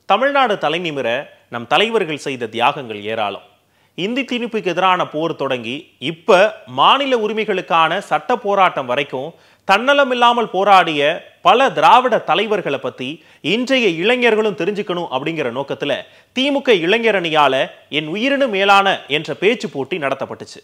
தமிழ்நாடு தலைநிமிர நம் தலைவர்கள் செய்த தியாகங்கள் ஏராளம். இந்தி திணிப்புக்கு எதிரான போர் தொடங்கி இப்ப மாநில உரிமைகளுக்கான சட்ட போராட்டம் வரைக்கும் தன்னலம் இல்லாமல் போராடிய பல திராவிட தலைவர்களை பத்தி இன்றைய இளைஞர்களும் தெரிஞ்சுக்கணும் அப்படிங்கிற நோக்கத்துல திமுக இளைஞரணியால என் உயிரினு மேலான என்ற பேச்சு போட்டி நடத்தப்பட்டுச்சு.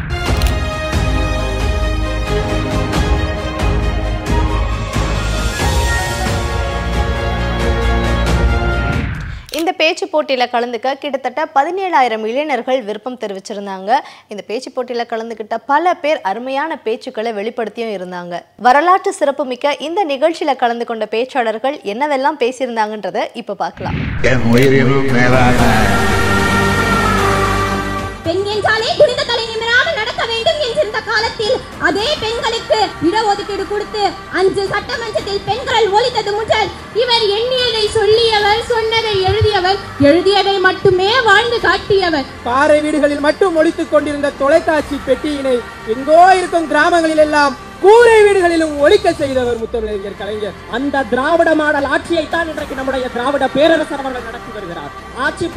இந்த பேச்சு போட்டியில் கலந்துக்க கிட்டத்தட்ட 17,000 இளைஞர்கள் விருப்பம் தெரிவிச்சிருந்தாங்க. இந்த பேச்சு போட்டியில் கலந்துக்கிட்ட பல பேர் அருமையான பேச்சுக்களை வெளிப்படுத்தியும் இருந்தாங்க. வரலாற்று சிறப்புமிக்க இந்த நிகழ்ச்சியில கலந்து கொண்ட பேச்சாளர்கள் என்னவெல்லாம் பேசியிருந்தாங்கன்றதை இப்ப பார்க்கலாம். காலத்தில் அதே பெண்களுக்கு இடஒதுக்கீடு கொடுத்து 5 சட்டமன்றத்தில் பெண்கள் ஒழித்தது முதல் இவர் எண்ணியதை சொல்லியவர், சொன்னதை எழுதியவர், எழுதியதை மட்டுமே வாழ்ந்து காட்டியவர். பாறை வீடுகளில் மட்டும் ஒழித்துக் கொண்டிருந்த தொலைக்காட்சி பெட்டியினை எங்கோ இருக்கும் கிராமங்களில் எல்லாம் கூரை வீடுகளிலும் ஒழிக்க செய்தவர் முத்தமிழறிஞர் கலைஞர். அந்த திராவிட மாடல் ஆட்சியை தான் இன்றைக்கு நம்முடைய திராவிட பேரரசர் அவர்கள் நடத்தி வருகிறார். ஆட்சி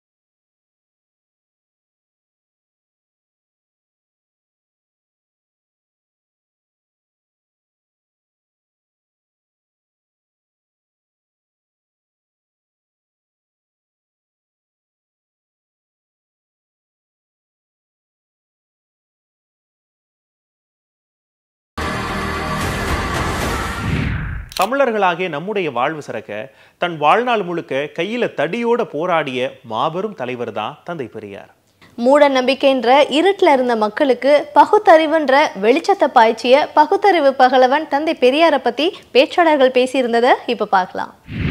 தமிழர்களாகிய நம்முடைய வாழ்வு சிறக்க தன் வாழ்நாள் முழுக்க கையில தடியோட போராடிய மாபெரும் தலைவர் தான் தந்தை பெரியார். மூட நம்பிக்கைன்ற இருட்டில் இருந்த மக்களுக்கு பகுத்தறிவுன்ற வெளிச்சத்தை பாய்ச்சிய பகுத்தறிவு பகலவன் தந்தை பெரியாரை பத்தி பேச்சாளர்கள் பேசியிருந்ததை இப்ப பார்க்கலாம்.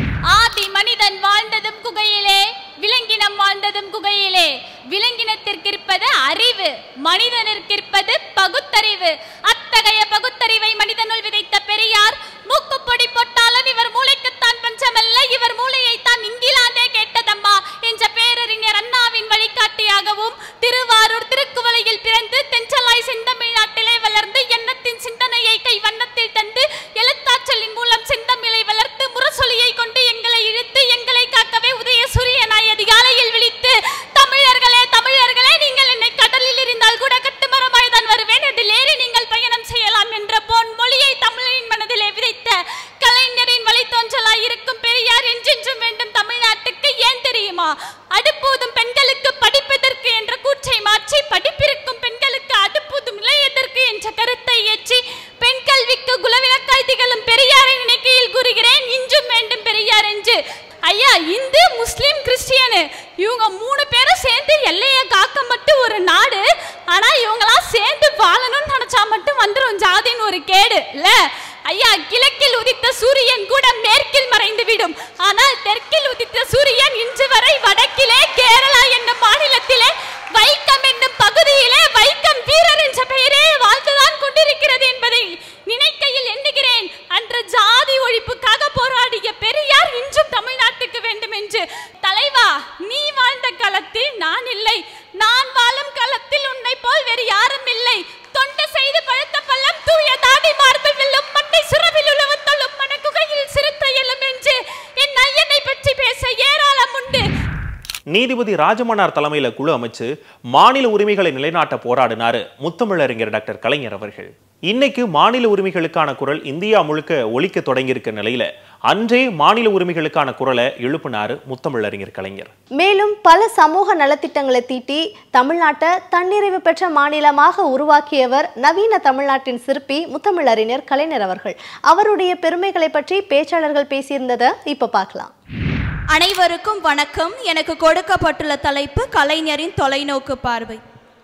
ஆதி மனிதன் வாழ்ந்ததும் குகையிலே, விலங்கினம் வாழ்ந்ததும் குகையிலே. விலங்கினத்திற்கிருப்பது அறிவு, மனிதனிற்கிருப்பது பகுத்தறிவு. அத்தகைய பகுத்தறிவை மனிதனுள் விதைத்த பெரியார் மூக்குப்பொடி போட்டாலும் இவர் மூளைக்குத்தான் பஞ்சமல்ல, இவர் மூளையைத்தான் இங்கிலாந்தே கேட்டதம்மா என்ற பேரறிஞர் அண்ணாவின் வழிகாட்டியாகவும் திருவாரூர் திருக்குவளையில் பிறந்து தென்சலாய் செந்தமிழ்நாட்டிலே வளர்ந்து எண்ணத்தின் சிந்தனையை கை வண்ணத்தில் தந்து எழுத்தாற்றலின் மூலம் செந்தமிழை வளர்த்து முரசொலியை கொண்டு எங்களை இழுத்து எங்களை காக்கவே உதய சூரியனாய் அதிகாலையில் விழித்து தமிழர்களே தமிழர்களே நீங்கள் என்னை கடலில் இருந்தால் கூட கட்டுமரமாய் தான் வருவேன், அதில் ஏறி நீங்கள் பயணம் செய்யலாம் என்ற பொன் மொழியை தமிழின் மனதிலே விதைத்த கலைஞரின் வழித்தோன்றலாய் இருக்கும் பெரியார் என்றென்றும் வேண்டும் தமிழ்நாட்டுக்கு. ஏன் தெரியுமா? அடுப்பூதும் பெண்களுக்கு படிப்பதற்கு என்ற கூற்றை மாற்றி படிப்பிருக்கும் பெண்களுக்கு அடுப்பூதும் இளையதற்கு என்ற கருத்தை ஏற்றி பெண் கல்விக்கு குலவிளக்காய் திகழும் பெரியாரை நினைக்கையில் கூறுகிறேன் இன்றும் வேண்டும் பெரியார் என்று. ஐயா, இந்து முஸ்லிம் கிறிஸ்டியனு இவங்க 3 பேரும் சேர்ந்து எல்லையை காக்க மட்டும் ஒரு நாடு. ஆனா இவங்களாம் சேர்ந்து வாழணும்னு நினைச்சா மட்டும் வந்துடும் ஜாதின்னு ஒரு கேடு இல்ல ஐயா. கிழக்கில் உதித்த சூரியன் கூட மேற்கில் மறைந்து விடும், ஆனால் தெற்கில் உதித்த சூரியன் இன்று வரை வடக்கிலே கேரளா என்னும் மாநிலத்திலே வைக்கம் என்னும் பகுதியிலே வைக்கம் வீரர் என்ற பெயரே வாழ்ந்துதான் கொண்டிருக்கிறது என்பதை நினைக்கையில் எண்ணுகிறேன். அன்று ஜாதி ஒழிப்புக்காக போராடிய பெரியார் இன்றும் தமிழ்நாட்டுக்கு வேண்டும் என்று. தலைவா, நீ வாழ்ந்த காலத்தில் நான் இல்லை, நான் வாழும் காலத்தில் உன்னை போல் வேறு யாரும் இல்லை. தொண்டு செய்து பழுத்த பள்ளம் தூய தாடி மார்பில் வில்லும் மண்ணை சுரவில் உழவு தள்ளும் மன குகையில் சிறுத்த எழும் என்று என் ஐயனை பற்றி பேச ஏராளம் உண்டு. நீதிபதி ராஜமன்னார் தலைமையில குழு அமைச்சு மாநில உரிமைகளை நிலைநாட்ட போராடினாரு முத்தமிழறிஞர் டாக்டர் கலைஞர் அவர்கள். இன்னைக்கு மாநில உரிமைகளுக்கான குரல் இந்தியா முழுக்க ஒலிக்க தொடங்கியிருக்க நிலையில அன்றே மாநில உரிமைகளுக்கான குரலை எழுப்பினாரு முத்தமிழறிஞர் கலைஞர். மேலும் பல சமூக நலத்திட்டங்களை தீட்டி தமிழ்நாட்டை தன்னிறைவு பெற்ற மாநிலமாக உருவாக்கியவர் நவீன தமிழ்நாட்டின் சிற்பி முத்தமிழறிஞர் கலைஞர் அவர்கள். அவருடைய பெருமைகளை பற்றி பேச்சாளர்கள் பேசியிருந்ததை இப்ப பார்க்கலாம். அனைவருக்கும் வணக்கம். எனக்கு கொடுக்கப்பட்டுள்ள தலைப்பு கலைஞரின் தொலைநோக்கு பார்வை.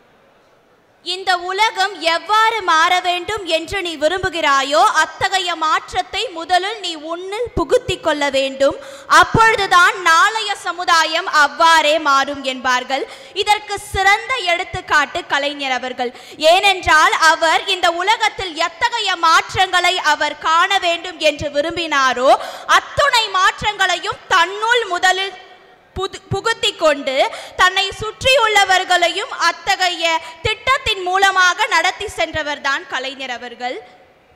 இந்த உலகம் எவ்வாறு மாற வேண்டும் என்று நீ விரும்புகிறாயோ அத்தகைய மாற்றத்தை முதலில் நீ உன்னில் புகுத்தி கொள்ள வேண்டும். அப்பொழுதுதான் நாளைய சமுதாயம் அவ்வாறே மாறும் என்பார்கள். இதற்கு சிறந்த எடுத்துக்காட்டு கலைஞர் அவர்கள். ஏனென்றால் அவர் இந்த உலகத்தில் எத்தகைய மாற்றங்களை அவர் காண வேண்டும் என்று விரும்பினாரோ அத்துணை மாற்றங்களையும் தன்னுள் முதலில் புகுத்தி கொண்டு தன்னை சுற்றியுள்ளவர்களையும் அத்தகைய திட்டத்தின் மூலமாக நடத்தி சென்றவர் தான் கலைஞர் அவர்கள்.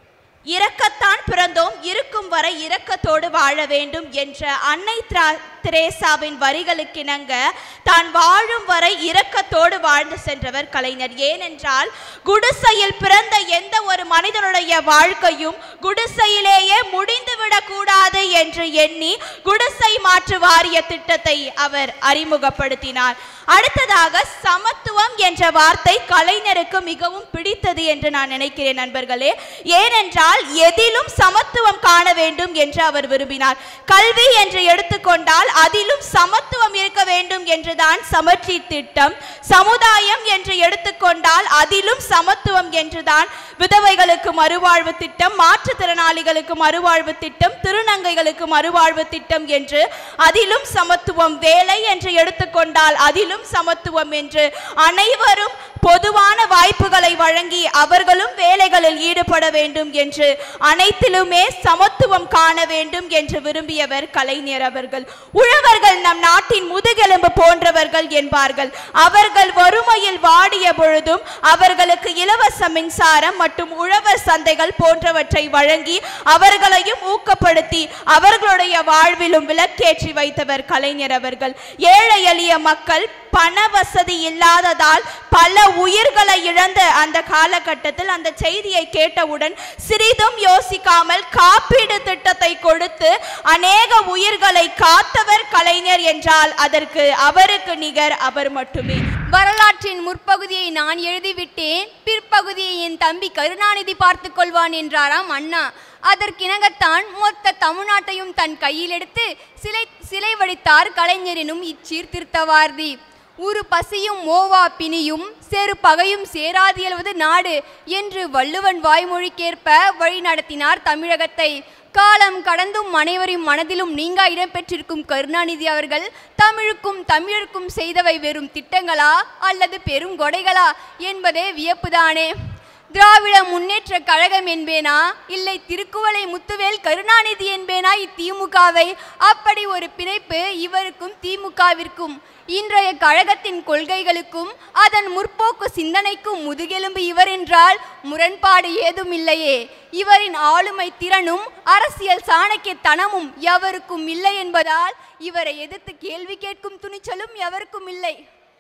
இரக்கத்தான் பிறந்தோம், இருக்கும் வரை இரக்கத்தோடு வாழ வேண்டும் என்ற அன்னை தெரேசாவின் வரிகளுக்கிணங்க தான் வாழும் வரை இரக்கத்தோடு வாழ்ந்து சென்றவர் கலைஞர். ஏனென்றால் குடிசையில் பிறந்த எந்த ஒரு மனிதனுடைய வாழ்க்கையும் குடிசையிலேயே முடிந்துவிடக் கூடாது என்று எண்ணி குடிசை மாற்று வாரிய திட்டத்தை அவர் அறிமுகப்படுத்தினார். அடுத்ததாக சமத்துவம் என்ற வார்த்தை கலைஞருக்கு மிகவும் பிடித்தது என்று நான் நினைக்கிறேன் நண்பர்களே. ஏனென்றால் எதிலும் சமத்துவம் காண வேண்டும் என்று அவர் விரும்பினார். கல்வி என்று எடுத்துக்கொண்டால் அதிலும் சமத்துவம் இருக்க வேண்டும் என்றுதான் சமச்சீர் திட்டம். சமுதாயம் என்று எடுத்துக்கொண்டால் அதிலும் சமத்துவம் என்றுதான் விதவைகளுக்கு மறுவாழ்வு திட்டம், மாற்றுத்திறனாளிகளுக்கு மறுவாழ்வு திட்டம், திருநங்கைகளுக்கு மறுவாழ்வு திட்டம் என்று அதிலும் சமத்துவம். வேலை என்று எடுத்துக்கொண்டால் அதிலும் சமத்துவம் என்று அனைவரும் பொதுவான வாய்ப்புகளை வழங்கி அவர்களும் வேலைகளில் ஈடுபட வேண்டும் என்று அனைத்திலுமே சமத்துவம் காண வேண்டும் என்று விரும்பியவர் கலைஞர் அவர்கள். உழவர்கள் நம் நாட்டின் முதுகெலும்பு போன்றவர்கள் என்பார்கள். அவர்கள் வறுமையில் வாடிய பொழுதும் அவர்களுக்கு இலவச மின்சாரம் மற்றும் உழவர் சந்தைகள் போன்றவற்றை வழங்கி அவர்களையும் ஊக்கப்படுத்தி அவர்களுடைய வாழ்விலும் விளக்கேற்றி வைத்தவர் கலைஞர் அவர்கள். ஏழை எளிய மக்கள் பண வசதி இல்லாததால் பல உயிர்களை இழந்த அந்த காலகட்டத்தில் அந்த செய்தியை கேட்டவுடன் சிறிதும் யோசிக்காமல் காப்பீடு திட்டத்தை கொடுத்து அநேக உயிர்களை காத்தவர் கலைஞர் என்றால் அதற்கு அவருக்கு நிகர் அவர் மட்டுமே. வரலாற்றின் முற்பகுதியை நான் எழுதிவிட்டேன், பிற்பகுதியை என் தம்பி கருணாநிதி பார்த்து கொள்வான் என்றாராம் அண்ணா. அதற்கிணங்கத்தான் மொத்த தமிழ்நாட்டையும் தன் கையில் எடுத்து சிலை வடித்தார் கலைஞரினும் இச்சீர்திருத்தவாதி. ஒரு பசியும் மோவா பிணியும் சேரு பகையும் சேராது எழுவது நாடு என்று வள்ளுவன் வாய்மொழிக்கேற்ப வழி நடத்தினார் தமிழகத்தை. காலம் கடந்தும் அனைவரின் மனதிலும் நீங்கா இடம்பெற்றிருக்கும் கருணாநிதி அவர்கள் தமிழுக்கும் தமிழருக்கும் செய்தவை வெறும் திட்டங்களா அல்லது பெரும் கொடைகளா என்பதே வியப்புதானே. திராவிட முன்னேற்ற கழகம் என்பேனா இல்லை திருக்குவளை முத்துவேல் கருணாநிதி என்பேனா இத்திமுகவை? அப்படி ஒரு பிணைப்பு இவருக்கும் திமுகவிற்கும். இன்றைய கழகத்தின் கொள்கைகளுக்கும் அதன் முற்போக்கு சிந்தனைக்கும் முதுகெலும்பு இவர் என்றால் முரண்பாடு ஏதும் இல்லையே. இவரின் ஆளுமை திறனும் அரசியல் சாணக்கியத்தனமும் எவருக்கும் இல்லை என்பதால் இவரை எதிர்த்து கேள்வி கேட்கும் துணிச்சலும் எவருக்கும் இல்லை.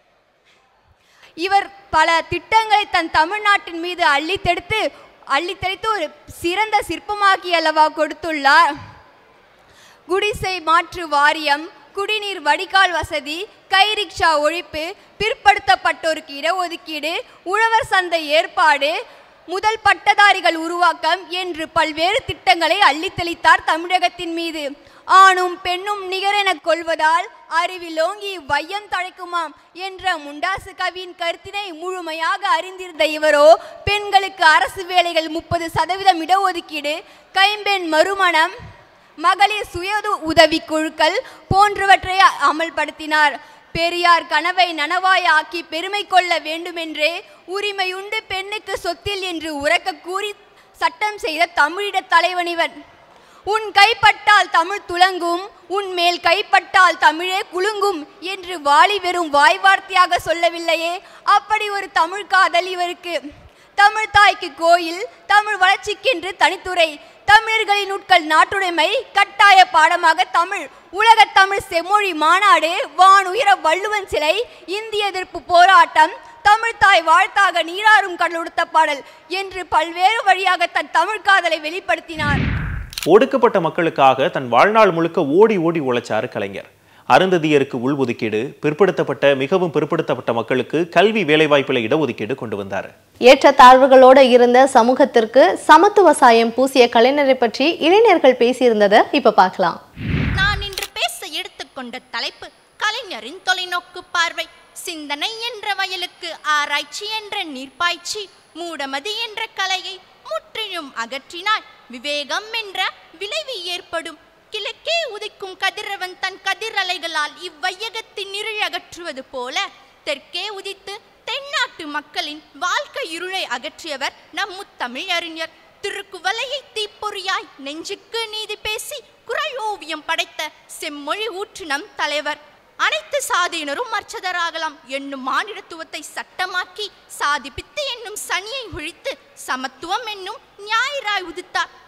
இவர் பல திட்டங்களை தன் தமிழ்நாட்டின் மீது அள்ளித்தெடுத்து ஒரு சிறந்த சிற்பமாக்கி அல்லவா கொடுத்துள்ளார். குடிசை மாற்று வாரியம், குடிநீர் வடிகால் வசதி, கைரிக்ஷா ஒழிப்பு, பிற்படுத்தப்பட்டோருக்கு இடஒதுக்கீடு, உழவர் சந்தை ஏற்பாடு, முதல் பட்டதாரிகள் உருவாக்கம் என்று பல்வேறு திட்டங்களை அள்ளித்தெளித்தார் தமிழகத்தின் மீது. ஆணும் பெண்ணும் நிகரென கொள்வதால் அறிவிலோங்கி வையம் தழைக்குமாம் என்ற முண்டாசு கவியின் கருத்தினை முழுமையாக அறிந்திருந்த இவரோ பெண்களுக்கு அரசு வேலைகள் 30% இடஒதுக்கீடு, கைம்பெண் மறுமணம், மகளிர் சுய உதவி குழுக்கள் போன்றவற்றை அமல்படுத்தினார். பெரியார் கனவை நனவாய் ஆக்கி பெருமை கொள்ள வேண்டுமென்றே உரிமையுண்டு பெண்ணுக்கு சொத்தில் என்று உரக்க கூறி சட்டம் செய்த தமிழிட தலைவனிவன். உன் கைப்பட்டால் தமிழ் துலங்கும், உன் மேல் கைப்பட்டால் தமிழே குலுங்கும் என்று வாலி வெறும் வாய்வார்த்தையாக சொல்லவில்லையே. அப்படி ஒரு தமிழ் காதல் இவருக்கு. தமிழ் தாய்க்கு கோயில், தமிழ் வளர்ச்சிக்கென்று தனித்துறை, தமிழர்களின் உட்கள் நாட்டுடைமை, கட்டாய பாடமாக தமிழ், உலக தமிழ் செம்மொழி மாநாடு, வானுயர வள்ளுவன் சிலை, இந்திய எதிர்ப்பு போராட்டம், தமிழ் தாய் வாழ்த்தாக நீராறும் கடலுடுத்த பாடல் என்று பல்வேறு வழியாக தன் தமிழ் காதலை வெளிப்படுத்தினார். ஒடுக்கப்பட்ட மக்களுக்காக தன் வாழ்நாள் முழுக்க ஓடி ஓடி உழைச்சாரு கலைஞர். அருந்ததியருக்கு உள்ஒதுக்கீடு, பிற்படுத்தப்பட்ட மிகவும் பிற்படுத்தப்பட்ட மக்களுக்கு கல்வி வேலைவாய்ப்புல இடஒதுக்கீடு கொண்டு வந்தார். ஏற்ற தாழ்வுகளோடு இருந்த சமூகத்திற்கு சமத்துவ சாயம் பூசிய கலைஞரை பற்றி இளைஞர்கள் பேசியிருந்ததை இப்ப பார்க்கலாம். நான் இன்று பேச எடுத்துக்கொண்ட தலைப்பு கலைஞரின் தொலைநோக்கு பார்வை. சிந்தனை என்ற வயலுக்கு ஆராய்ச்சி என்ற நீர்ப்பாய்ச்சி, மூடமதி என்ற கலையை முற்றிலும் அகற்றினாய் விவேகம் என்ற விளைவு ஏற்படும். கிழக்கே உதிக்கும் கதிரவன் தன் கதிரலைகளால் இவ்வையகத்தின் இருள் அகற்றுவது போல தெற்கே உதித்து தென்னாட்டு மக்களின் வாழ்க்கை இருளை அகற்றியவர் நம் முத்தமிழ் அறிஞர். திருக்குவளையை தீப்பொறியாய் நெஞ்சுக்கு நீதி பேசி குரல் ஓவியம் படைத்த செம்மொழி ஊற்று நம் தலைவர். அனைத்து சாதியினரும் அர்ச்சகராகலாம் என்னும் மானிடத்துவத்தை சட்டமாக்கி சாதிப்பித்து என்னும் சனியை ஒழித்து சமத்துவம் என்னும் ஞாயிறாய் உதித்தார்.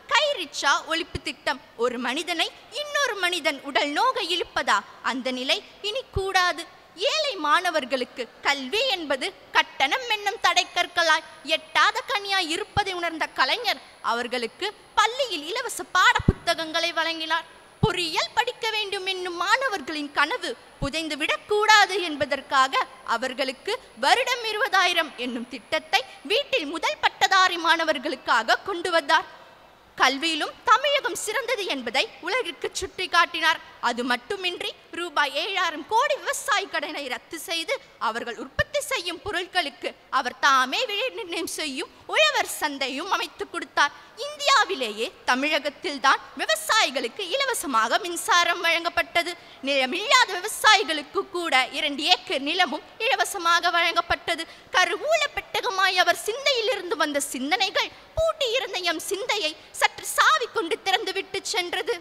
கைரிச்சா ஒழிப்பு திட்டம். ஒரு மனிதனை இன்னொரு மனிதன் உடல் நோக இழுப்பதா? அந்த நிலை இனி கூடாது. ஏழை மாணவர்களுக்கு கல்வி என்பது கட்டணம் என்னும் தடைக்கற்களாய் எட்டாத கனியாய் இருப்பதை உணர்ந்த கலைஞர் அவர்களுக்கு பள்ளியில் இலவச பாட புத்தகங்களை வழங்கினார். பொறியியல் படிக்க வேண்டும் என்னும் மாணவர்களின் கனவு புதைந்து விடக்கூடாது என்பதற்காக அவர்களுக்கு வருடம் 20,000 என்னும் திட்டத்தை வீட்டில் முதல் பட்டதாரி மாணவர்களுக்காக கொண்டு வந்தார். கல்வியிலும் தமிழகம் சிறந்தது என்பதை உலகிற்கு சுட்டி காட்டினார். அது மட்டுமின்றி ரூபாய் 7,000 கோடி விவசாய கடனை ரத்து செய்து அவர்கள் உற்பத்தி செய்யும் பொருட்களுக்கு அவர் தாமே விலை நிர்ணயம் செய்யும் உழவர் சந்தையும் அமைத்து கொடுத்தார். இந்தியாவிலேயே தமிழகத்தில் தான் விவசாயிகளுக்கு இலவசமாக மின்சாரம் வழங்கப்பட்டது. நிலமில்லாத விவசாயிகளுக்கு கூட 2 ஏக்கர் நிலமும் இலவசமாக வழங்கப்பட்டது. கருவூல பெட்டகமாய் அவர் சிந்தையிலிருந்து வந்த சிந்தனைகள் பூட்டியிருந்த எம் சிந்தையை சற்று சாவி கொண்டு திறந்துவிட்டு சென்றது.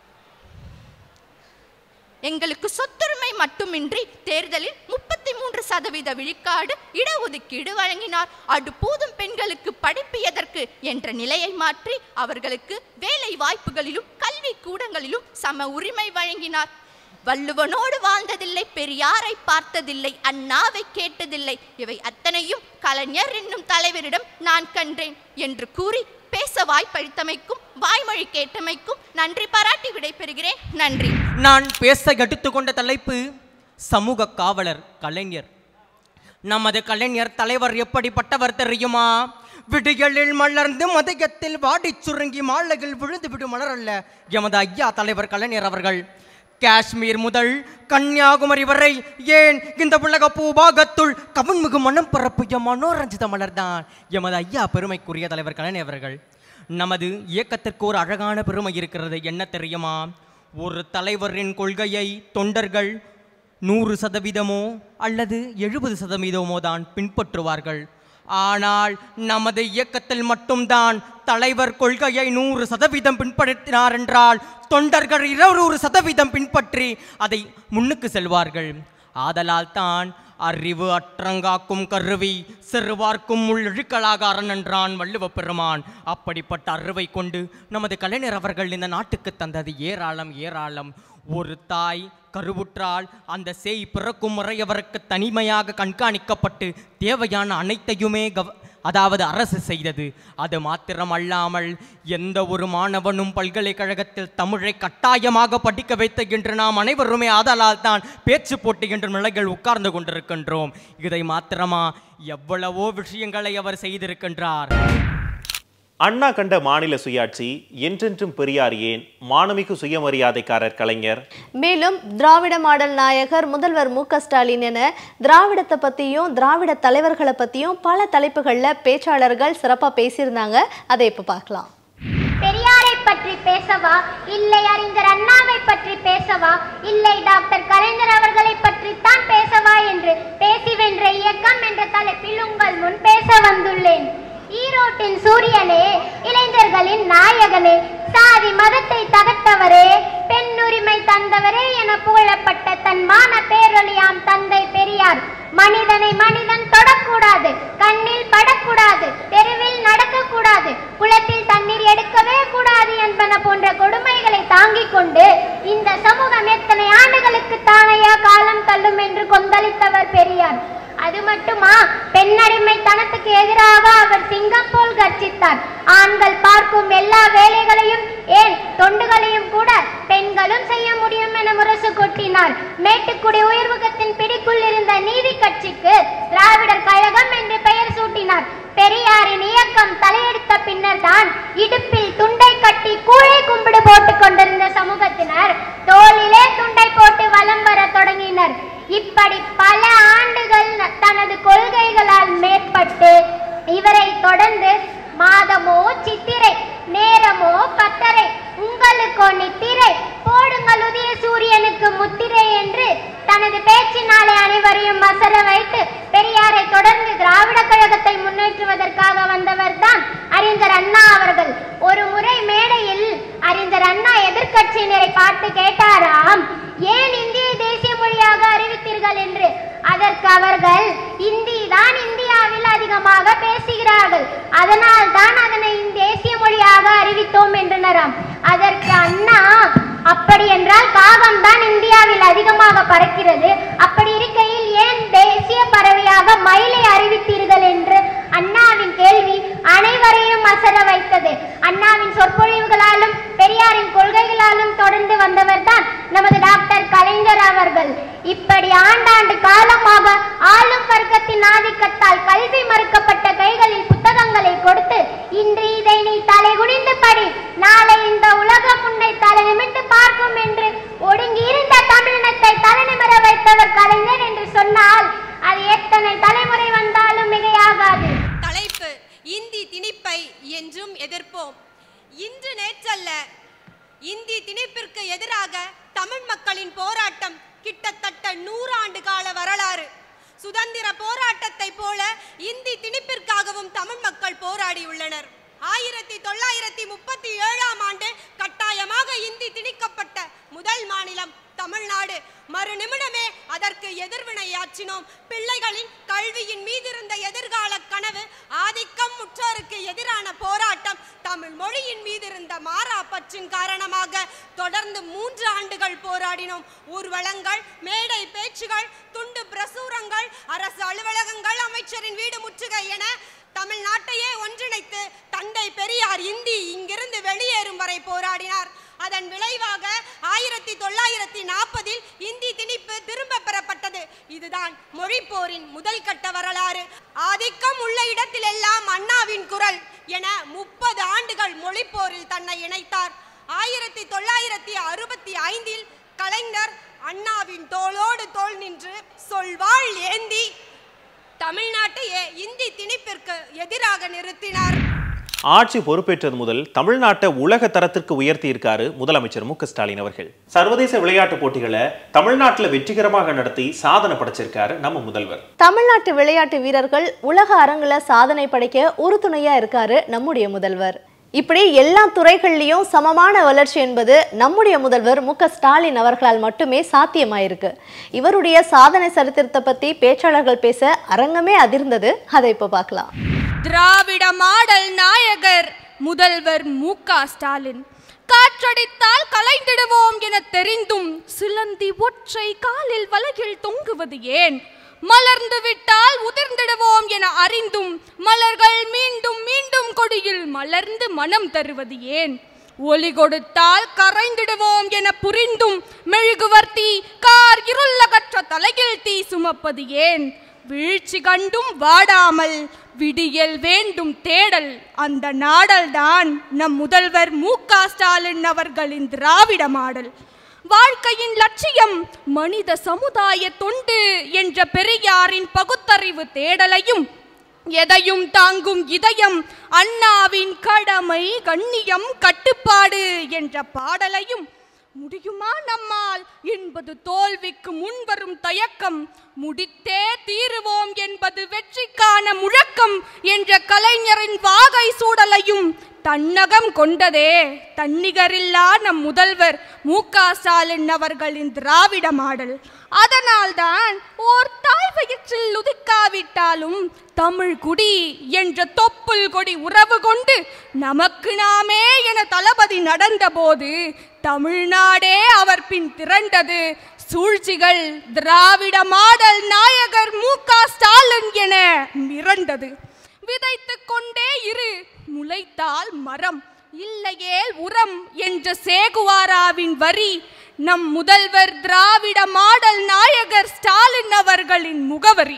எங்களுக்கு சொத்துரிமை மட்டுமின்றி தேர்தலில் 33% விழுக்காடு இடஒதுக்கீடு வழங்கினார். அடுப்பூதும் பெண்களுக்கு படிப்பு எதற்கு என்ற நிலையை மாற்றி அவர்களுக்கு வேலை வாய்ப்புகளிலும் கல்வி கூடங்களிலும் சம உரிமை வழங்கினார். வள்ளுவனோடு வாழ்ந்ததில்லை, பெரியாரை பார்த்ததில்லை, அண்ணாவை கேட்டதில்லை, இவை அத்தனையும் கலைஞர் என்னும் தலைவரிடம் நான் கண்டேன் என்று கூறி பேச வாய்ப்பளித்தமைக்கும் வாய்மொழி கேட்டமைக்கும் நன்றி பாராட்டி விடைபெறுகிறேன். நன்றி. நான் பேச எடுத்துக்கொண்ட தலைப்பு சமூக காவலர் கலைஞர். நமது கலைஞர் தலைவர் எப்படிப்பட்டவர் தெரியுமா? விடிகளில் மலர்ந்து மதியத்தில் வாடி சுருங்கி மாலையில் விழுந்து விடும் மலரல்ல எமது ஐயா தலைவர் கலைஞர் அவர்கள். காஷ்மீர் முதல் கன்னியாகுமரி வரை, ஏன் இந்த உலக பூபாகத்துள் கவன்மிகு மனம் பரப்பிய மனோரஞ்சித மலர்தான் எமது ஐயா பெருமைக்குரிய தலைவர் கலைஞர் அவர்கள். நமது இயக்கத்திற்கு ஒரு அழகான பெருமை இருக்கிறது. என்ன தெரியுமா? ஒரு தலைவரின் கொள்கையை தொண்டர்கள் 100% அல்லது 70% தான் பின்பற்றுவார்கள். ஆனால் நமது இயக்கத்தில் மட்டும்தான் தலைவர் கொள்கையை 100% பின்பற்றினார் என்றால் தொண்டர்கள் 200% பின்பற்றி அதை முன்னுக்கு செல்வார்கள். ஆதலால் தான் அறிவு அற்றங்காக்கும் கருவி சிறுவார்க்கும் உள்ளிழுக்கலாக அரண் என்றான் வள்ளுவ பெருமான். அப்படிப்பட்ட அறிவை கொண்டு நமது கலைஞர் அவர்கள் இந்த நாட்டுக்கு தந்தது ஏராளம் ஏராளம். ஒரு தாய் கருவுற்றால் அந்த சேய் பிறக்கும் முறை அவருக்கு தனிமையாக கண்காணிக்கப்பட்டு தேவையான அனைத்தையுமே அதாவது அரசு செய்தது. அது மாத்திரம் அல்லாமல் எந்த ஒரு மாணவனும் பல்கலைக்கழகத்தில் தமிழை கட்டாயமாக படிக்க வைத்த என்று நாம் அனைவருமே ஆதலால் தான் பேச்சு போட்டி என்ற நிலைகள் உட்கார்ந்து கொண்டிருக்கின்றோம். இதை மாத்திரமா, எவ்வளவோ விஷயங்களை அவர் செய்திருக்கின்றார். அண்ணா கண்ட மாநில சுயாட்சி, என்றென்றும் பெரியார் ஏன், மானமிகு சுயமரியாதைக்காரர் கலைஞர், மேலும் திராவிட மாடல் நாயகர் முதல்வர் மு.க. ஸ்டாலின் என திராவிடத்தை பத்தியும் திராவிட தலைவர்களை பத்தியும் பல தலைப்புகள்ல பேச்சாளர்கள் சிறப்பா பேசியிருந்தாங்க. அதை இப்ப பார்க்கலாம். பெரியாரை பற்றி பேசவா, இல்லை அறிஞர் அண்ணாவை பற்றி பேசவா, இல்லை டாக்டர் கலைஞர் அவர்களை பற்றித்தான் பேசவா என்று பேசி வென்ற இயக்கம் என்ற தலைப்பில் உங்கள் முன் பேச வந்துள்ளேன். ஈரோட்டின் சூரியனே, இளைஞர்களின் நாயகனே, சாதி மதத்தை தகர்த்தவரே, பெண்ணுரிமை தந்தவரே என புகழப்பட்ட தன் மான பேரொழியாம் தந்தை பெரியார் மனிதனை மனிதன் தொடக்கூடாது, கண்ணில் படக்கூடாது, தெருவில் நடக்கக்கூடாது, குளத்தில் தண்ணீர் எடுக்கவே கூடாது என்பன போன்ற கொடுமைகளை தாங்கிக் கொண்டு இந்த சமூகம் எத்தனை ஆண்டுகளுக்கு தானையா காலம் தள்ளும் என்று கொந்தளித்தவர் பெரியார். அது மட்டுமா, பெண்ணடிமை தனத்துக்கு எதிராக அவர் சிங்கம் போல் கர்ஜித்தார். ஆண்கள் பார்க்கும் எல்லா வேலைகளையும், ஏன் தொண்டுகளையும் கூட பெண்களும் செய்ய முடியும் என முரசு கொட்டினார். மேட்டுக்குடி உயர்வுகத்தின் பிடிக்குள் இருந்த நீதி கட்சிக்கு திராவிடர் கழகம் என்று பெயர் சூட்டினார். பெரியாரின் இயக்கம் தலையெடுத்த பின்னர் தான் இடுப்பில் துண்டை கட்டி கூழை கும்பிடு போட்டுக் கொண்டிருந்த சமூகத்தினர் தோளிலே துண்டை போட்டு வலம் வர தொடங்கினர். இப்படி பல ஆண்டுகள் தனது கொள்கைகளால் மேற்பட்டு இவரை தொடர்ந்து மாதமோ சித்திரை, நேரமோ பத்தரை, உங்களுக்கோ நித்திரை, போடுங்கள் உதய சூரியனுக்கு முத்திரை என்று தனது பேச்சினாலே அனைவரையும் அசர வைத்து பெரியாரை தொடர்ந்து திராவிட கழகத்தை முன்னேற்றுவதற்காக வந்தவர் தான் அறிஞர் அண்ணா அவர்கள். ஒரு முறை மேடையில் அறிஞர் அண்ணா எதிர்க்கட்சியினரை பார்த்து கேட்டாராம், ஏன் இந்தியை தேசிய மொழியாக அறிவித்தீர்கள் என்று. அதற்கு அவர்கள், இந்தி தான் இந்தியாவின் இந்தியாவில் அதிகமாக பேசுகிறார்கள், அதனால் தான் அதனை தேசிய மொழியாக அறிவித்தோம் என்றனராம். அதற்கு அண்ணா, அப்படி என்றால் காகம் தான் இந்தியாவில் அதிகமாக பறக்கிறது, அப்படி இருக்கையில் ஏன் தேசிய பறவையாக மயிலை அறிவித்தீர்கள் என்று அண்ணாவின் கேள்வி அனைவரையும் அசர வைத்தது. அண்ணாவின் சொற்பொழிவுகளாலும் பெரியாரின் கொள்கைகளாலும் தொடர்ந்து வந்தவர் தான் நமது டாக்டர் கலைஞர் அவர்கள். இப்படி ஆண்டாண்டு காலமாக ஆளும் வர்க்கத்தின் ஆதிக்கத்தால் கல்வி மறுக்கப்பட்ட கைகளில் புத்தகங்களை கொடுத்து இன்று இதை நீ தலை குனிந்து படி, நாளை இந்த உலகம் உன்னை தலை நிமிர்ந்து பார்க்கும் என்று ஒடுங்கி இருந்த தமிழினத்தை தலைநிமிர வைத்தவர் கலைஞர் என்று சொன்னால் அது எத்தனை தலைமுறை வந்தாலும் மிகையாகாது. தலைப்பு இந்தி திணிப்பை என்றும் எதிர்ப்போம். இன்று நேற்றல்ல, இந்தி திணிப்பிற்கு எதிராக தமிழ் மக்களின் போராட்டம் கிட்டத்தட்ட 100 ஆண்டு கால வரலாறு. சுதந்திர போராட்டத்தை போல இந்தி திணிப்பிற்காகவும் தமிழ் மக்கள் போராடியுள்ளனர். 1937ஆம் ஆண்டு கட்டாயமாக இந்தி திணிக்கப்பட்ட முதல் மாநிலம் தமிழ்நாடு. மறு நிமிடமே அதற்கு எதிர்வினையாற்றினோம். பிள்ளைகளின் கல்வியின் மீதிருந்த எதிர்கால கனவு, ஆதிக்கம் முற்றோருக்கு எதிரான போராட்டம், தமிழ் மொழியின் மீதிருந்த மாறா பற்றின் காரணமாக தொடர்ந்து 3 ஆண்டுகள் போராடினோம். ஊர்வலங்கள், மேடை பேச்சுகள், துண்டு பிரசுரங்கள், அரசு அலுவலகங்கள், அமைச்சரின் வீடு முற்றுகை என தமிழ்நாட்டையே ஒன்றிணைத்து தந்தை பெரியார் இந்தி இங்கிருந்து வெளியேறும் வரை போராடினார். அதன் விளைவாக 1940இல் இந்தி திணிப்பு திரும்ப பெறப்பட்டது. இதுதான் மொழி போரின் முதல் கட்ட வரலாறு. ஆதிக்கம் உள்ள இடத்திலெல்லாம் அண்ணாவின் குரல் என 30 ஆண்டுகள் மொழி போரில் தன்னை இணைத்தார். 1965இல் கலைஞர் அண்ணாவின் தோளோடு தோள் நின்று சொல்வாள் ஏந்தி தமிழ்நாட்டையே இந்தி திணிப்பிற்கு எதிராக நிறுத்தினார். ஆட்சி பொறுப்பேற்றது முதல் தமிழ்நாட்டை உலக தரத்திற்கு உயர்த்தி இருக்காரு முதலமைச்சர் மு க ஸ்டாலின் அவர்கள். சர்வதேச விளையாட்டு போட்டிகளை தமிழ்நாட்டில் வெற்றிகரமாக நடத்தி சாதனை படைச்சிருக்காரு நம்ம முதல்வர். தமிழ்நாட்டு விளையாட்டு வீரர்கள் உலக அரங்குல சாதனை படைக்க உறுதுணையா இருக்காரு நம்முடைய முதல்வர். இப்படி எல்லா துறைகள்லையும் சமமான வளர்ச்சி என்பது நம்முடைய முதல்வர் மு க ஸ்டாலின் அவர்களால் மட்டுமே சாத்தியமாயிருக்கு. இவருடைய சாதனை சரித்திரத்தை பத்தி பேச்சாளர்கள் பேச அரங்கமே அதிர்ந்தது. அதை இப்போ பார்க்கலாம். திராவிட மாடல் நாயகர் முதல்வர் மு க ஸ்டாலின். காற்றடித்தால் கலைந்திடுவோம் என தெரிந்தும் சிலந்தி ஒற்றை காலில் வலகில் தொங்குவது ஏன்? மலர்ந்து விட்டால் உதிர்ந்திடுவோம் என அறிந்தும் மலர்கள் மீண்டும் மீண்டும் கொடியில் மலர்ந்து மனம் தருவது ஏன்? ஒளி கொடுத்தால் கரைந்திடுவோம் என புரிந்தும் மெழுகுவர்த்தி கார் இருளகற்ற தலையில் தீ சுமப்பது ஏன்? வீழ்ச்சி கண்டும் வாடாமல் விடியல் வேண்டும் தேடல், அந்த நாடல்தான் நம் முதல்வர் மு க ஸ்டாலின் அவர்களின் திராவிட மாடல். வாழ்க்கையின் லட்சியம் மனித சமுதாய தொண்டு என்ற பெரியாரின் பகுத்தறிவு தேடலையும், எதையும் தாங்கும் இதயம் அண்ணாவின் கடமை கண்ணியம் கட்டுப்பாடு என்ற பாடலையும், முடியுமா நம்மால் என்பது தோல்விக்கு முன்வரும் தயக்கம், முடித்தே தீருவோம் என்பது வெற்றிக்கான முழக்கம் என்ற கலைஞரின் வாகை சூடலையும் தன்னகம் கொண்டதே தன்னிகரில்லா நம் முதல்வர் மு க ஸ்டாலின் அவர்களின் திராவிட மாடல். அதனால்தான் ஓர் தாய் வயிற்றில் உதிக்காவிட்டாலும் தமிழ் குடி என்ற தொப்புள் கொடி உறவு கொண்டு நமக்கு நாமே என தளபதி நடந்த போது தமிழ்நாடே அவர் பின் திரண்டது. சூழ்ச்சிகள் திராவிட மாடல் நாயகர் மு க ஸ்டாலின் என மிரண்டது. விதைத்து கொண்டே இரு, முளைத்தால் மரம், இல்லையே உரம் என்ற சேகுவாராவின் வரி நம் முதல்வர் திராவிட மாடல் நாயகர் ஸ்டாலின் அவர்களின் முகவரி.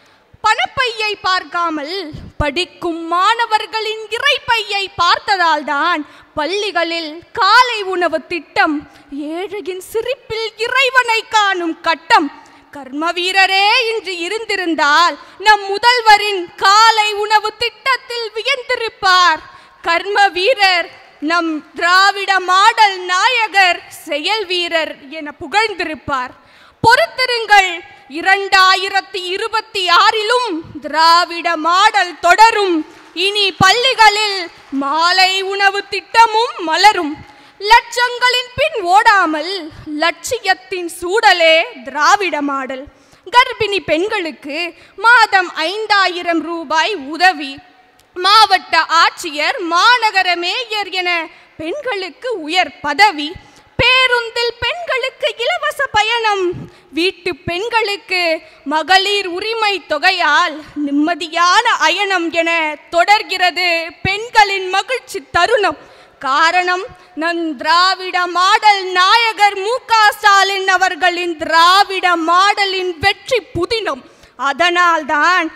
பணப்பையை பார்க்காமல் படிக்கும் மாணவர்களின் இறைப்பையை பார்த்ததால் தான் பள்ளிகளில் காலை உணவு திட்டம், ஏழையின் சிரிப்பில் இறைவனை காணும் கட்டம். கர்ம வீரரே இன்று இருந்திருந்தால் நம் முதல்வரின் காலை உணவு திட்டத்தில் வியந்திருப்பார். கர்ம வீரர் நம் திராவிட மாடல் நாயகர் செயல் வீரர் என புகழ்ந்திருப்பார். பொறுத்திருங்கள், 2026லும் திராவிட மாடல் தொடரும். இனி பள்ளிகளில் மாலை உணவு திட்டமும் மலரும். லட்சங்களின் பின் ஓடாமல் லட்சியத்தின் சூடலே திராவிட மாடல். கர்ப்பிணி பெண்களுக்கு மாதம் 5000 ரூபாய் உதவி. மாவட்ட ஆட்சியர், மாநகர மேயர் என பெண்களுக்கு உயர் பதவி. பேருந்தில் பெண்களுக்கு இலவச பயணம். வீட்டு பெண்களுக்கு மகளிர் உரிமை தொகையால் நிம்மதியான அயனம் என தொடர்கிறது பெண்களின் மகிழ்ச்சி தருணம். காரணம், நம் திராவிட மாடல் நாயகர் மு.க. ஸ்டாலின் அவர்களின் திராவிட மாடலின் வெற்றி புதினம். அதனால்தான்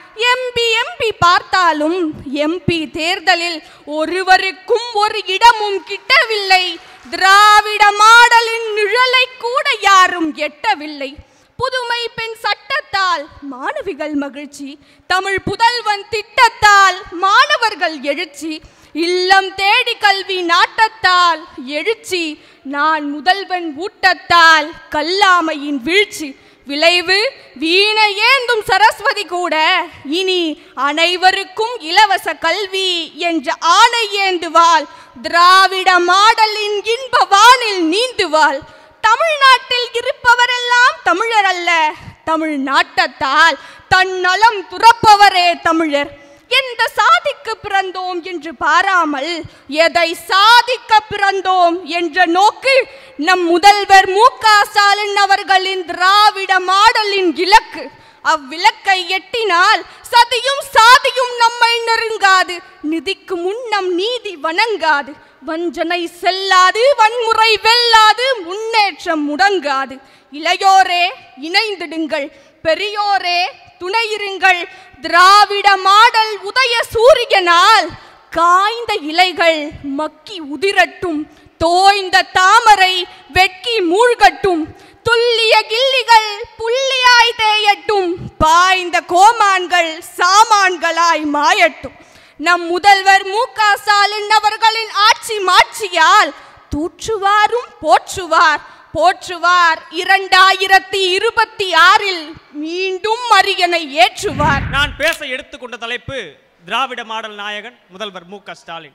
எம்பி பார்த்தாலும் எம்பி தேர்தலில் ஒருவருக்கும் ஒரு இடமும் கிட்டவில்லை. திராவிட மாடலின் நிழலை கூட யாரும் எட்டவில்லை. புதுமை பெண் சட்டத்தால் மாணவிகள் மகிழ்ச்சி, தமிழ் புதல்வன் திட்டத்தால் மாணவர்கள் எழுச்சி, இல்லம் தேடி கல்வி நாட்டத்தால் எழுச்சி, நான் முதல்வன் ஊட்டத்தால் கல்லாமையின் வீழ்ச்சி. விளைவு, வீணை ஏந்தும் சரஸ்வதி கூட இனி அனைவருக்கும் இலவச கல்வி என்ற ஆணை ஏந்துவாள். திராவிட மாடலின் இன்ப வானில் நீந்துவாள். தமிழ்நாட்டில் இருப்பவரெல்லாம் தமிழர் அல்ல, தமிழ்நாட்டத்தால் தன்னலம் துறப்பவரே தமிழர். எந்த சாதிக்கு பிறந்தோம் என்று பாராமல் எதை சாதிக்க பிறந்தோம் என்ற நோக்கு நம் முதல்வர் மு.க. ஸ்டாலின் அவர்களின் திராவிட மாடலின் இலக்கு. அவ்விலக்கை எட்டினால் சதியும் சாதியும் நம்மை நெருங்காது. நிதிக்கு முன்னம் நீதி வணங்காது. வஞ்சனை செல்லாது, வன்முறை வெல்லாது, முன்னேற்றம் முடங்காது. இளையோரே இணைந்திடுங்கள், பெரியோரே துணையிருங்கள். திராவிட மாடல் உதய சூரியனால் காய்ந்த இலைகள் மக்கி உதிரட்டும். தோய்ந்த தாமரை வெட்கி மூழ்கட்டும். துல்லிய கிள்ளிகள் புள்ளியாய் தேயட்டும். பாய்ந்த கோமான்கள் சாமான்களாய் மாயட்டும். நம் முதல்வர் மு.க. ஸ்டாலின் அவர்களின் ஆட்சி மாட்சியால் தூற்றுவாரும் போற்றுவார். போற்றுவார் 2026 மீண்டும் அரியணை ஏற்றுவார். நான் பேச எடுத்துக்கொண்ட தலைப்பு திராவிட மாடல் நாயகன் முதல்வர் மு.க. ஸ்டாலின்.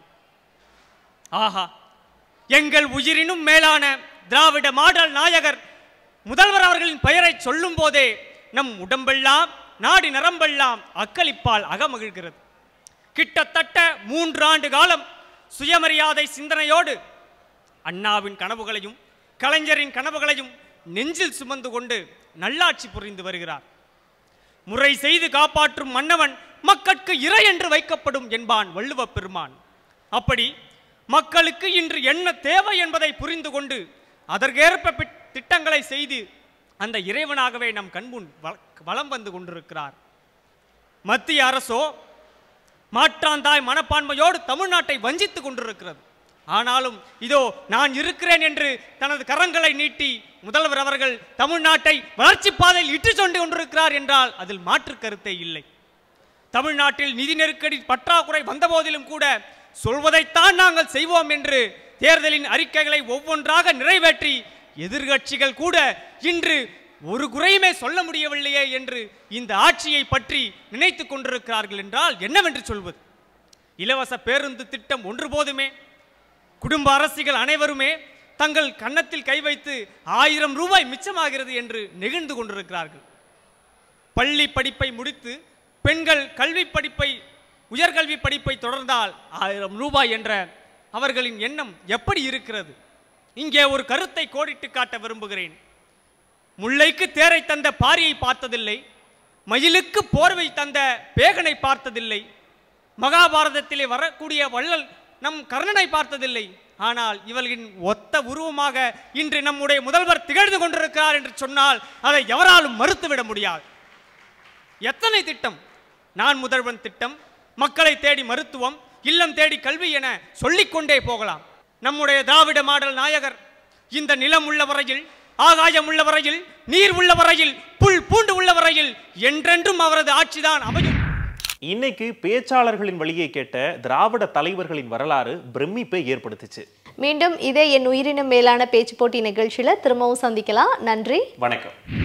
ஆஹா, எங்கள் உயிரினும் மேலான திராவிட மாடல் நாயகர் முதல்வர் அவர்களின் பெயரை சொல்லும் போதே நம் உடம்பெல்லாம் நாடி நரம்பெல்லாம் அக்களிப்பால் அகமகிழ்கிறது. கிட்டத்தட்ட 3 ஆண்டு காலம் சுயமரியாதை சிந்தனையோடு அண்ணாவின் கனவுகளையும் கலைஞரின் கனவுகளையும் நெஞ்சில் சுமந்து கொண்டு நல்லாட்சி புரிந்து வருகிறார். முறை செய்து காப்பாற்றும் மன்னவன் மக்களுக்கு இறை என்று வைக்கப்படும் என்பான் வள்ளுவ பெருமான். அப்படி மக்களுக்கு இன்று என்ன தேவை என்பதை புரிந்து கொண்டு அதற்கேற்ப திட்டங்களை செய்து அந்த இறைவனாகவே நம் கண்முன் வலம் வந்து கொண்டிருக்கிறார். மத்திய அரசோ மாற்றாந்தாய் மனப்பான்மையோடு தமிழ்நாட்டை வஞ்சித்துக் கொண்டிருக்கிறது. ஆனாலும் இதோ நான் இருக்கிறேன் என்று தனது கரங்களை நீட்டி முதல்வர் அவர்கள் தமிழ்நாட்டை வளர்ச்சி பாதையில் இட்டு சென்று கொண்டிருக்கிறார் என்றால் அதில் மாற்று கருத்தே இல்லை. தமிழ்நாட்டில் நிதி நெருக்கடி பற்றாக்குறை வந்த போதிலும் கூட சொல்வதைத்தான் நாங்கள் செய்வோம் என்று தேர்தலின் அறிக்கைகளை ஒவ்வொன்றாக நிறைவேற்றி எதிர்கட்சிகள் கூட இன்று ஒரு குறையுமே சொல்ல முடியவில்லையே என்று இந்த ஆட்சியை பற்றி நினைத்து கொண்டிருக்கிறார்கள் என்றால் என்னவென்று சொல்வது? இலவச பேருந்து திட்டம் ஒன்று போதுமே குடும்ப அரசிகள் அனைவருமே தங்கள் கன்னத்தில் கை வைத்து 1000 ரூபாய் மிச்சமாகிறது என்று நெகிழ்ந்து கொண்டிருக்கிறார்கள். பள்ளி படிப்பை முடித்து பெண்கள் கல்வி படிப்பை உயர்கல்வி படிப்பை தொடர்ந்தால் 1000 ரூபாய் என்ற அவர்களின் எண்ணம் எப்படி இருக்கிறது? இங்கே ஒரு கருத்தை கோடிட்டு காட்ட விரும்புகிறேன். முல்லைக்கு தேரை தந்த பாரியை பார்த்ததில்லை, மயிலுக்கு போர்வை தந்த பேகனை பார்த்ததில்லை, மகாபாரதத்திலே வரக்கூடிய வள்ளல் நம் கர்ணனை பார்த்ததில்லை. ஆனால் இவர்களின் ஒத்த உருவமாக இன்று நம்முடைய முதல்வர் திகழ்ந்து கொண்டிருக்கிறார் என்று சொன்னால் அதை எவராலும் மறுத்துவிட முடியாது. எத்தனை திட்டம், நான் முதல்வன் திட்டம், மக்களை தேடி மருத்துவம், இல்லம் தேடி கல்வி என சொல்லிக்கொண்டே போகலாம். நம்முடைய திராவிட மாடல் நாயகர் இந்த நிலம் உள்ள வரையில், ஆகாயம் உள்ள வரையில், நீர் உள்ள வரையில், புல் பூண்டு உள்ள வரையில் என்றென்றும் அவரது ஆட்சிதான் அமையும். இன்னைக்கு பேச்சாளர்களின் வழியை கேட்ட திராவிட தலைவர்களின் வரலாறு பிரமிப்பை ஏற்படுத்துச்சு. மீண்டும் இதே என் உயிரினும் மேலான பேச்சு போட்டி நிகழ்ச்சியில திரும்பவும் சந்திக்கலாம். நன்றி, வணக்கம்.